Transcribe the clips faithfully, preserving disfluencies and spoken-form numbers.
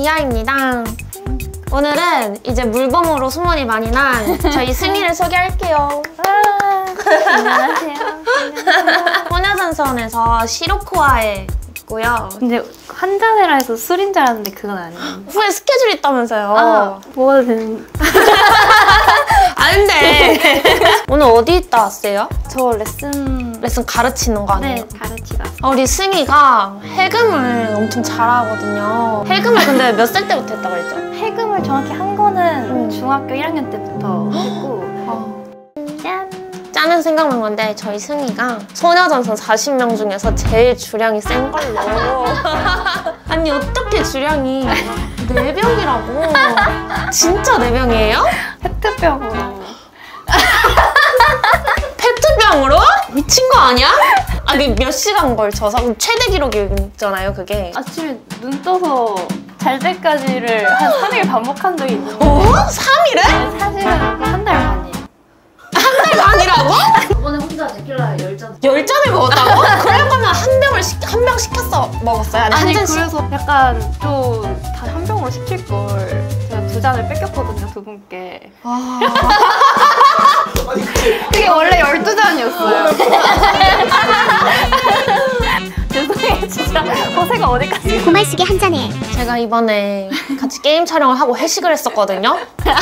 미아입니다. 오늘은 이제 물범으로 소문이 많이 난 저희 승희를 소개할게요. 안녕하세요. 소녀전선에서 시로코아에 있고요. 근데 한 잔해라 해서 술인 줄 알았는데 그건 아니에요. 후에 스케줄이 있다면서요. 아, 먹어도 되는... 아닌데. 오늘 어디 있다 왔어요? 저 레슨... 레슨 가르치는 거 아니에요? 네, 가르치다. 우리 승희가 해금을 엄청 잘하거든요. 해금을 근데 몇 살 때부터 했다고 했죠? 해금을 정확히 한 거는 음. 중학교 일 학년 때부터 했고 어. 짠! 짜는 생각난 건데 저희 승희가 소녀전선 사십 명 중에서 제일 주량이 센 걸로. 아니 어떻게 주량이 네 병이라고? 진짜 네 병이에요? 페트병으로. 페트병으로? 미친 거 아니야? 아니 몇 시간 걸쳐서? 최대 기록이 있잖아요 그게. 아침에 눈 떠서 잘 때까지를 한 삼 일 반복한 적이 있는데 어? 삼 일에? 사실은 한 달 반이에요. 한 달 반이라고? 저번에 혼자 데킬라 열 잔. 열 잔을 먹었다고? 그러려면 한 병을 시, 한 병 시켰어 먹었어요? 아니, 아니 한 잔씩? 그래서 약간 좀 다 한 병으로 시킬 걸 제가 두 잔을 뺏겼거든요 두 분께. 아... 그게 원래 열두 잔이었어요. 죄송해요 진짜 허세가 어디까지. 고말쓰기 한 잔에. 제가 이번에 같이 게임 촬영을 하고 회식을 했었거든요.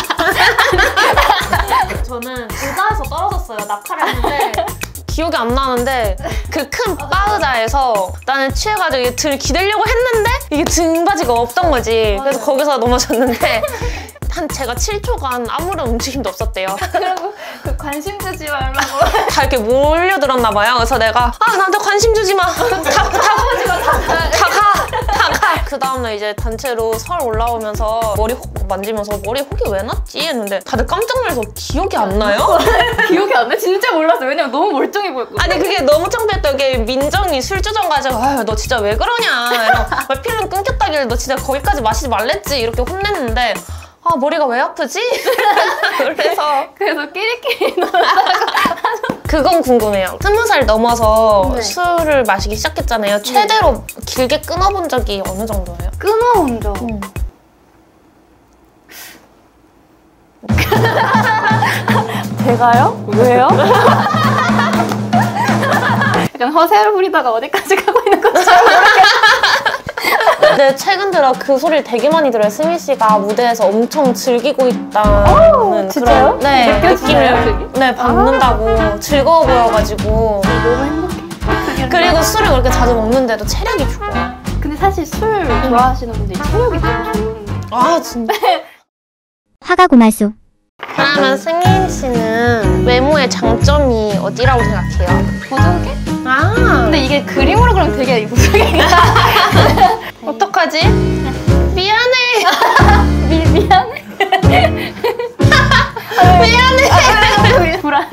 저는 의자에서 떨어졌어요. 낙하를 했는데 기억이 안 나는데 그 큰 바의자에서 나는 취해가지고 이게 등을 기대려고 했는데 이게 등받이가 없던 거지. 그래서 거기서 넘어졌는데 한 제가 칠 초간 아무런 움직임도 없었대요. 그리고 그 관심 주지 말라고 다 이렇게 몰려들었나 봐요. 그래서 내가 아 나한테 관심 주지 마. 다 다 다 가. 다 가. 그 다음날 이제 단체로 설 올라오면서 머리 혹 만지면서 머리 혹이 왜 났지? 했는데 다들 깜짝 놀라서 기억이 안 나요? 기억이 안 나? 진짜 몰랐어요. 왜냐면 너무 멀쩡해 보였거든요. 아니 그게 너무 창피했던 게 민정이 술주정 가지고 아유 너 진짜 왜 그러냐 이러고 막 필름 끊겼다길래 너 진짜 거기까지 마시지 말랬지 이렇게 혼냈는데 아 머리가 왜 아프지? 그래서 그래서 끼리끼리 놀다가 그건 궁금해요. 스무 살 넘어서 네. 술을 마시기 시작했잖아요. 최대로 길게 끊어본 적이 어느 정도예요? 끊어온 적. 음. 제가요? 왜요? 약간 허세를 부리다가 어디까지 가고 있는 건지 근데 최근 들어 그 소리를 되게 많이 들어요. 승희 씨가 무대에서 엄청 즐기고 있다는 진짜요? 그런 네, 느껴지나요, 느낌을 네, 받는다고 즐거워 보여가지고 너무 행복해. 그리고 술을 그렇게 자주 먹는데도 체력이 좋아요. 근데 사실 술 좋아하시는 분들이 체력이 좀 좋은. 아 진짜? 화가 고말수. 그러면 승희 씨는 외모의 장점이 어디라고 생각해요? 보조개? 아 근데 이게 그림으로 그리면 되게 보조개가. 어떡하지? 미안해. 미, 미안해. 미안해. 불안.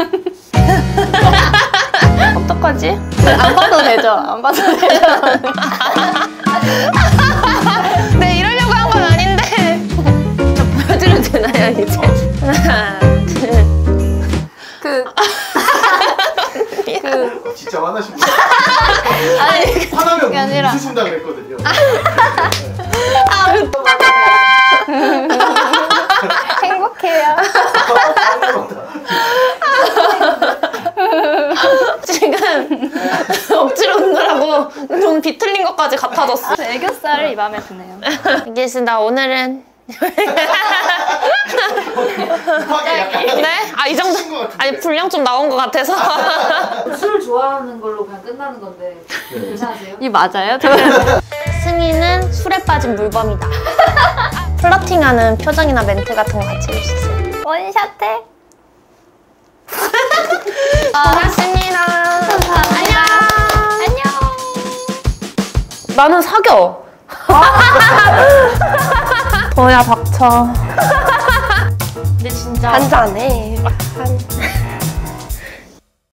어떡하지? 안 봐도 되죠? 안 봐도 되죠? 네 이러려고 한 건 아닌데 저 보여드려도 되나요 이제? 하나 둘 그... 그... 진짜 화나신 분. 아니 화나면 그게 아니라... 웃으신다 그랬거든요. 아, 행복해요. 지금 억지로 웃느라고 눈 비틀린 것까지 같아졌어. 애교살이 마음에 드네요. 알겠습니다. 오늘은 네? 아 이 정도? 아니 분량 좀 나온 것 같아서. 술을 좋아하는 걸로 그냥 끝나는 건데 괜찮으세요? 이 맞아요? 승희는 술에 빠진 물범이다. 플러팅하는 표정이나 멘트 같은 거 같이 해주세요. 원샷해. 고맙습니다. 안녕. 안녕. 나는 사겨. 더야 닥쳐. 근데 진짜 한 잔해. 한